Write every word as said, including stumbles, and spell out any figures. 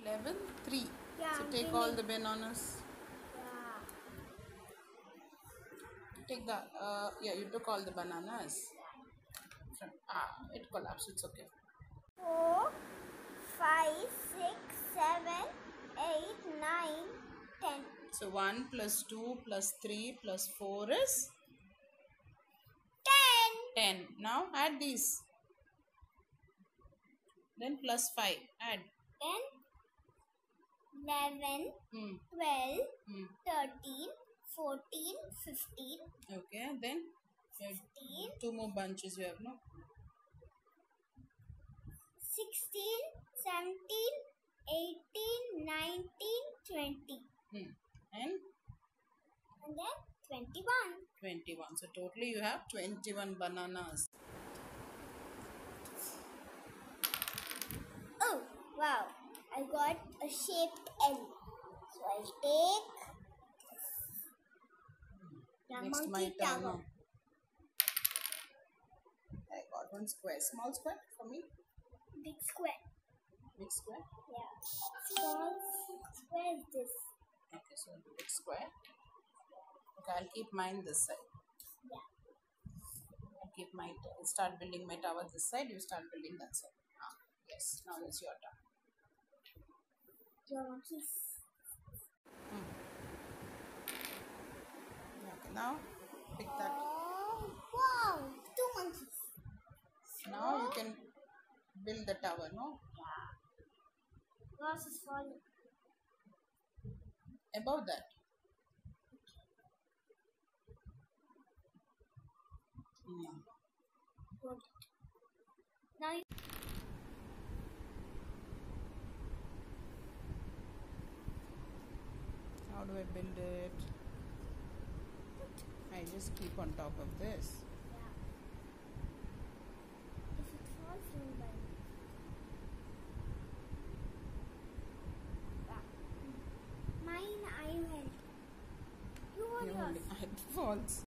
Level three. Yeah, so I'm take all the bananas. Yeah. Take the, uh, yeah, you took all the bananas. From, ah, it collapsed. It's okay. Four, five, six, seven, eight, nine, ten. So one plus two plus three plus four is Ten. ten. Now add these. Then plus five. Add. Ten. Eleven. Hmm. Twelve. Hmm. Thirteen. Fourteen. Fifteen. Okay. Then you have Fifteen. two more bunches you have, no? Sixteen. Seventeen. Eighteen. Nineteen. Twenty. Hmm. And And then twenty-one. twenty-one. So totally you have twenty-one bananas. Oh, wow. I got a shaped L. So I'll take the Next monkey my turn tower. now. I got one square. Small square for me. Big square. Big square. Yeah. Small square is this. Okay, so big square. Okay, I'll keep mine this side. Yeah. I'll keep my, I'll start building my tower this side. You start building that side. Ah, yes. Now it's your turn. Your monkeys. Hmm. Okay, now pick that. Oh, wow. Two monkeys. Now you can build the tower, no? Yeah. Grass is falling. Above that. Hmm. Good. Now you How do I build it? I just keep on top of this. Yeah. If it falls, you'll buy it. Yeah. Mine, I will. You hold You yours. only, it falls.